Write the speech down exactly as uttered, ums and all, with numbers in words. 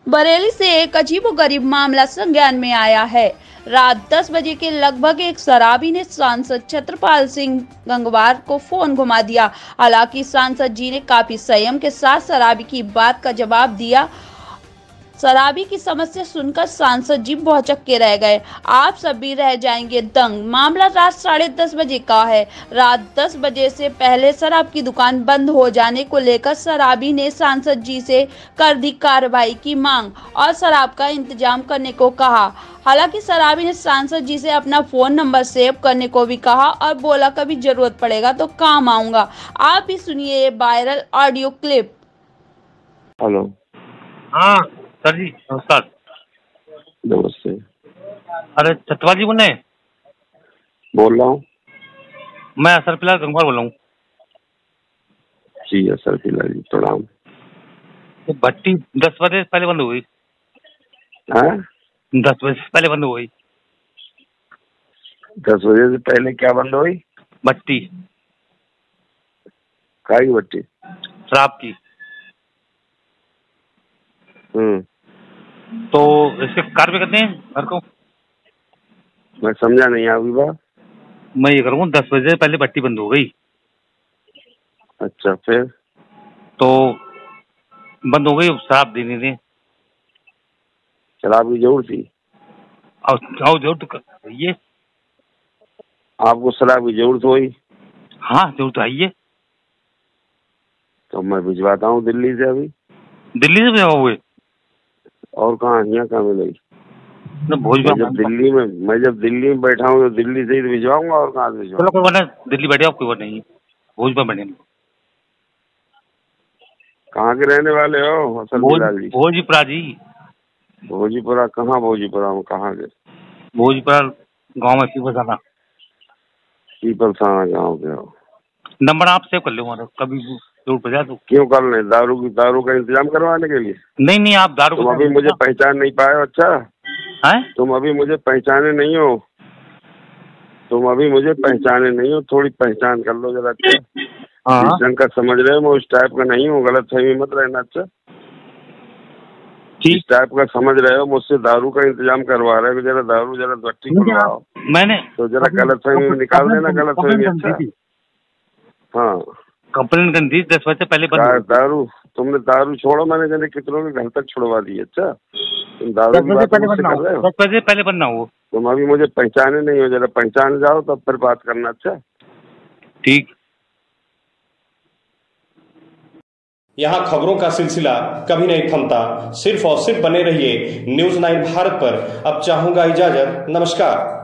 बरेली से एक अजीबोगरीब मामला संज्ञान में आया है। रात दस बजे के लगभग एक शराबी ने सांसद छत्रपाल सिंह गंगवार को फोन घुमा दिया। हालांकि सांसद जी ने काफी संयम के साथ शराबी की बात का जवाब दिया। शराबी की समस्या सुनकर सांसद जी भौचक्के के रह गए। आप सभी रह जाएंगे दंग। मामला रात साढ़े दस बजे का है। रात दस बजे से पहले शराब की दुकान बंद हो जाने को लेकर शराबी ने सांसद जी से कर दी कार्रवाई की मांग और शराब का इंतजाम करने को कहा। हालांकि शराबी ने सांसद जी से अपना फोन नंबर सेव करने को भी कहा और बोला कभी जरूरत पड़ेगा तो काम आऊंगा। आप भी सुनिए ये वायरल ऑडियो क्लिप। हेलो। हाँ सर जी नमस्कार। नमस्ते। अरे छत्रपाल जी बोल रहे हैं? बोल रहा हूँ। मैं असर फिलहाल गंगवार बोल रहा हूँ। जी असर फिलहाल जी प्रणाम। तो भट्टी दस बजे से पहले बंद हो गई। हाँ? दस बजे से पहले बंद हो गई। दस बजे से पहले क्या बंद हुई? भट्टी काई भट्टी? शराब की। हम्म। तो इसके कार्य करते हैं घर को। मैं समझा नहीं आपकी बात। मैं ये करूँगा दस बजे से पहले भट्टी बंद हो गई। अच्छा फिर? तो बंद हो गई, शराब देनी थी। शराब की जरूरत थी? और आओ जरूरत तो ये आपको शराब की जरूरत हुई? हाँ जरूरत तो है। तो मैं भिजवाता हूँ दिल्ली से। अभी दिल्ली से भिजवाओगे? और कहाँ, यहाँ कहाँ मिलेगी? भोजपुर जब दिल्ली में मैं जब दिल्ली में बैठा हूँ तो दिल्ली से ही भिजवाऊंगा। और कहाँ से भिजवाऊंगा? चलो कोई बात नहीं, दिल्ली बैठे आप, कोई बात नहीं। भोजपुर बैठे। कहाँ के रहने वाले हो असर फिलहाल जी? भोजपुरा जी। भोजीपुरा? कहाँ भोजीपुरा में? कहाँ के? भोजपुरा गाँव में पीपल थाना। पीपल थाना गाँव के हो? नंबर आप सेव कर लो हमारा, कभी जरूर पड़ जाए तो। क्यों कर ले? दारू की दारू का इंतजाम करवाने के लिए? नहीं नहीं, आप दारू तुम अभी मुझे पहचान नहीं पाए हो? अच्छा है? तुम तुम अभी मुझे पहचाने नहीं हो। तुम अभी मुझे पहचाने नहीं हो। थोड़ी पहचान कर लो जरा। अच्छा जिस ढंग का समझ रहे हो मैं उस टाइप का नहीं हूँ। गलत फहमी मत रहना। अच्छा जिस टाइप का समझ रहे हो मुझसे दारू का इंतजाम करवा रहे हो, जरा दारू जरा भट्टी खुलवाओ। मैंने तो जरा गलत फहमी में निकाल देना गलत फहमी। अच्छा हाँ कंप्लेन कर दी दस बजे से पहले बंद। दारू तुमने दारू छोड़ो, मैंने जाने कितनों के घर तक छुड़वा दी। अच्छा तुम दारू की बात मुझसे कर रहे हो? दस बजे पहले बंद ना हो। तुम अभी मुझे पहचाने नहीं हो। जरा पहचान जाओ तब फिर बात करना। अच्छा ठीक। यहाँ खबरों का सिलसिला कभी नहीं थमता। सिर्फ और सिर्फ बने रहिए न्यूज नाइन भारत पर। अब चाहूंगा इजाजत। नमस्कार।